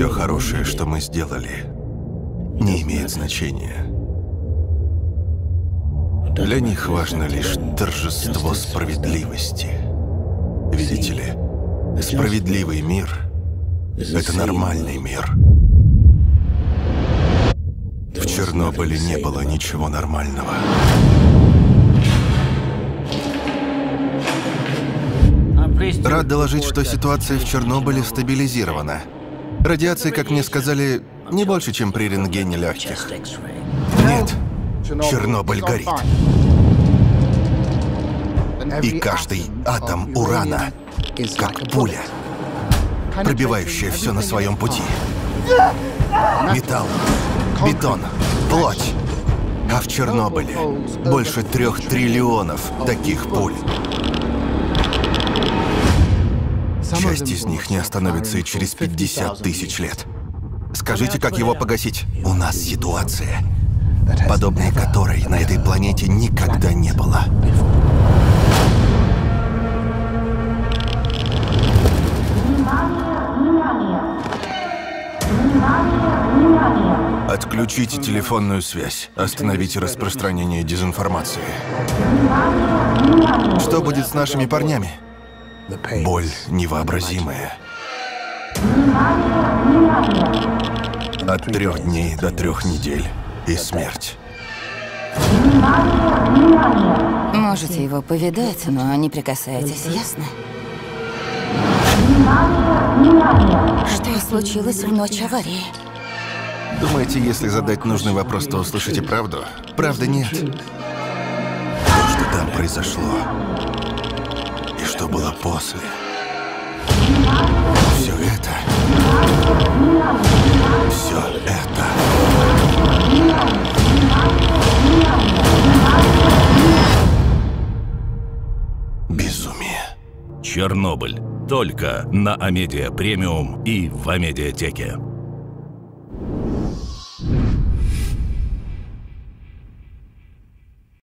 Все хорошее, что мы сделали, не имеет значения. Для них важно лишь торжество справедливости. Видите ли, справедливый мир — это нормальный мир. В Чернобыле не было ничего нормального. Рад доложить, что ситуация в Чернобыле стабилизирована. Радиации, как мне сказали, не больше, чем при рентгене легких. Нет, Чернобыль горит. И каждый атом урана, как пуля, пробивающая все на своем пути. Металл, бетон, плоть. А в Чернобыле больше 3 триллионов таких пуль. Часть из них не остановится и через 50 тысяч лет. Скажите, как его погасить? У нас ситуация, подобной которой на этой планете никогда не было. Отключите телефонную связь. Остановите распространение дезинформации. Что будет с нашими парнями? Боль невообразимая. От 3 дней до 3 недель. И смерть. Можете его повидать, но не прикасайтесь, ясно? Что случилось в ночь аварии? Думаете, если задать нужный вопрос, то услышите правду? Правды нет. Что там произошло? И что было после? Все это... безумие. Чернобыль. Только на Амедиа Премиум и в Амедиатеке.